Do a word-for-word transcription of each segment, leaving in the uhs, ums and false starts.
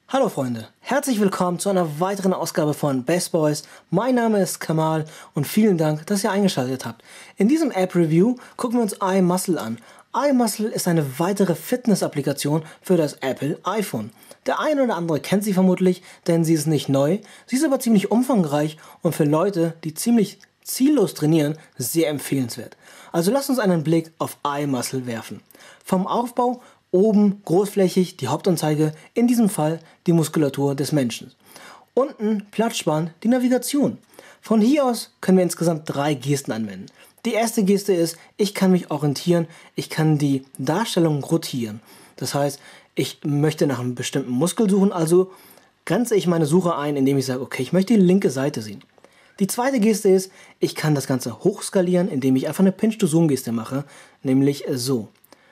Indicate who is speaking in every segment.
Speaker 1: Hallo Freunde, herzlich willkommen zu einer weiteren Ausgabe von Best Boys. Mein Name ist Kamal und vielen Dank, dass ihr eingeschaltet habt. In diesem App-Review gucken wir uns iMuscle an. iMuscle ist eine weitere Fitness-Applikation für das Apple iPhone. Der eine oder andere kennt sie vermutlich, denn sie ist nicht neu. Sie ist aber ziemlich umfangreich und für Leute, die ziemlich ziellos trainieren, sehr empfehlenswert. Also lasst uns einen Blick auf iMuscle werfen. Vom Aufbau: oben großflächig die Hauptanzeige, in diesem Fall die Muskulatur des Menschen. Unten Platzspann, die Navigation. Von hier aus können wir insgesamt drei Gesten anwenden. Die erste Geste ist, ich kann mich orientieren, ich kann die Darstellung rotieren. Das heißt, ich möchte nach einem bestimmten Muskel suchen, also grenze ich meine Suche ein, indem ich sage, okay, ich möchte die linke Seite sehen. Die zweite Geste ist, ich kann das Ganze hochskalieren, indem ich einfach eine Pinch-to-Zoom-Geste mache, nämlich so.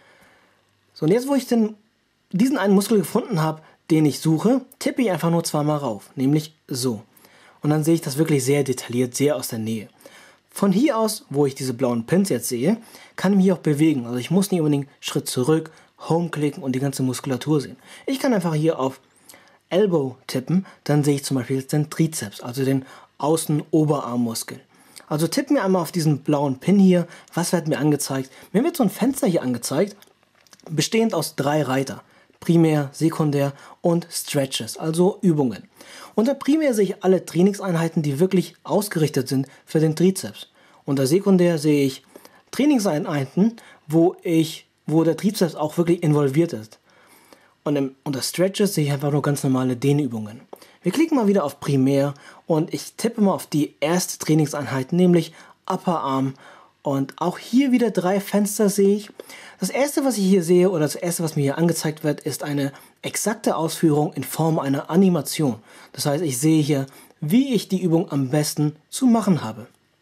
Speaker 1: So, und jetzt, wo ich den, diesen einen Muskel gefunden habe, den ich suche, tippe ich einfach nur zweimal rauf, nämlich so. Und dann sehe ich das wirklich sehr detailliert, sehr aus der Nähe. Von hier aus, wo ich diese blauen Pins jetzt sehe, kann ich mich auch bewegen. Also ich muss nicht unbedingt Schritt zurück, Home klicken und die ganze Muskulatur sehen. Ich kann einfach hier auf Elbow tippen, dann sehe ich zum Beispiel jetzt den Trizeps, also den Außen-Oberarmmuskel. Also tippen wir einmal auf diesen blauen Pin hier, was wird mir angezeigt? Mir wird so ein Fenster hier angezeigt, bestehend aus drei Reiter, Primär, Sekundär und Stretches, also Übungen. Unter Primär sehe ich alle Trainingseinheiten, die wirklich ausgerichtet sind für den Trizeps. Unter Sekundär sehe ich Trainingseinheiten, wo, ich, wo der Trizeps auch wirklich involviert ist. Und im, unter Stretches sehe ich einfach nur ganz normale Dehnübungen. Wir klicken mal wieder auf Primär und ich tippe mal auf die erste Trainingseinheit, nämlich Upper Arm. Und auch hier wieder drei Fenster sehe ich. Das erste, was ich hier sehe, oder das erste, was mir hier angezeigt wird, ist eine exakte Ausführung in Form einer Animation. Das heißt, ich sehe hier, wie ich die Übung am besten zu machen habe.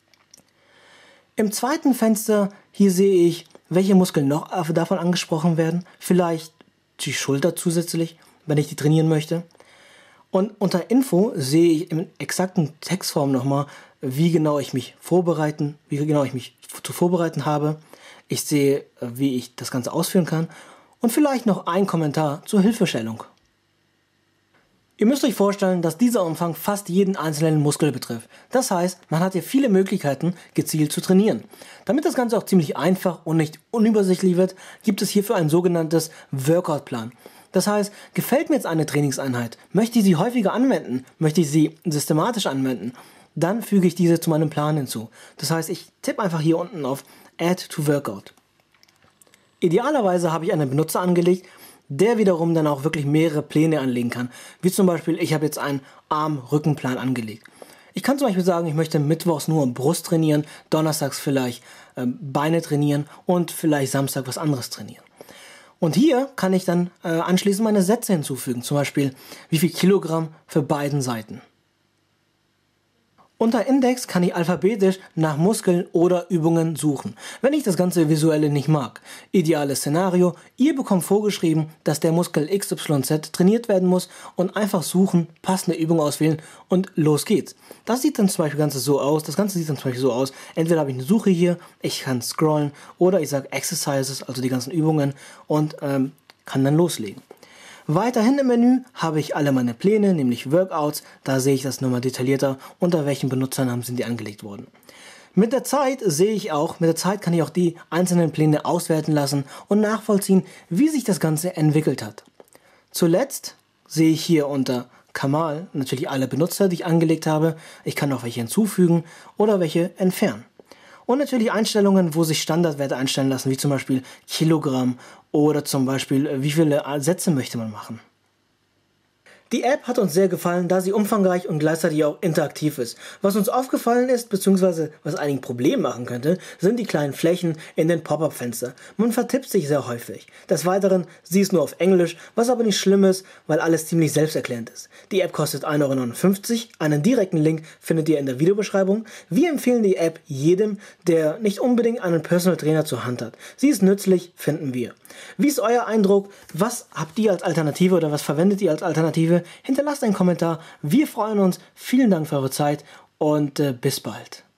Speaker 1: Im zweiten Fenster, hier sehe ich, welche Muskeln noch davon angesprochen werden. Vielleicht die Schulter zusätzlich, wenn ich die trainieren möchte. Und unter Info sehe ich in exakten Textform nochmal, wie genau ich mich vorbereiten, wie genau ich mich zu vorbereiten habe. Ich sehe, wie ich das Ganze ausführen kann und vielleicht noch ein Kommentar zur Hilfestellung. Ihr müsst euch vorstellen, dass dieser Umfang fast jeden einzelnen Muskel betrifft. Das heißt, man hat hier viele Möglichkeiten, gezielt zu trainieren. Damit das Ganze auch ziemlich einfach und nicht unübersichtlich wird, gibt es hierfür ein sogenanntes Workout-Plan. Das heißt, gefällt mir jetzt eine Trainingseinheit, möchte ich sie häufiger anwenden, möchte ich sie systematisch anwenden, dann füge ich diese zu meinem Plan hinzu. Das heißt, ich tippe einfach hier unten auf Add to Workout. Idealerweise habe ich einen Benutzer angelegt, der wiederum dann auch wirklich mehrere Pläne anlegen kann. Wie zum Beispiel, ich habe jetzt einen Arm-Rückenplan angelegt. Ich kann zum Beispiel sagen, ich möchte mittwochs nur Brust trainieren, donnerstags vielleicht äh, Beine trainieren und vielleicht Samstag was anderes trainieren. Und hier kann ich dann äh, anschließend meine Sätze hinzufügen, zum Beispiel wie viel Kilogramm für beiden Seiten. Unter Index kann ich alphabetisch nach Muskeln oder Übungen suchen, wenn ich das ganze Visuelle nicht mag. Ideales Szenario: Ihr bekommt vorgeschrieben, dass der Muskel X Y Z trainiert werden muss und einfach suchen, passende Übung auswählen und los geht's. Das sieht dann zum Beispiel Ganze so aus, das Ganze sieht dann zum Beispiel so aus, entweder habe ich eine Suche hier, ich kann scrollen oder ich sage Exercises, also die ganzen Übungen und ähm, kann dann loslegen. Weiterhin im Menü habe ich alle meine Pläne, nämlich Workouts. Da sehe ich das nochmal detaillierter, unter welchen Benutzernamen sind die angelegt worden. Mit der Zeit sehe ich auch, mit der Zeit kann ich auch die einzelnen Pläne auswerten lassen und nachvollziehen, wie sich das Ganze entwickelt hat. Zuletzt sehe ich hier unter Kamal natürlich alle Benutzer, die ich angelegt habe. Ich kann auch welche hinzufügen oder welche entfernen. Und natürlich Einstellungen, wo sich Standardwerte einstellen lassen, wie zum Beispiel Kilogramm oder zum Beispiel, wie viele Sätze möchte man machen. Die App hat uns sehr gefallen, da sie umfangreich und gleichzeitig auch interaktiv ist. Was uns aufgefallen ist, beziehungsweise was einigen Problem machen könnte, sind die kleinen Flächen in den Pop-up-Fenster. Man vertippt sich sehr häufig. Des Weiteren, sie ist nur auf Englisch, was aber nicht schlimm ist, weil alles ziemlich selbsterklärend ist. Die App kostet ein Euro neunundfünfzig, einen direkten Link findet ihr in der Videobeschreibung. Wir empfehlen die App jedem, der nicht unbedingt einen Personal Trainer zur Hand hat. Sie ist nützlich, finden wir. Wie ist euer Eindruck? Was habt ihr als Alternative oder was verwendet ihr als Alternative? Hinterlasst einen Kommentar. Wir freuen uns. Vielen Dank für eure Zeit und äh, bis bald.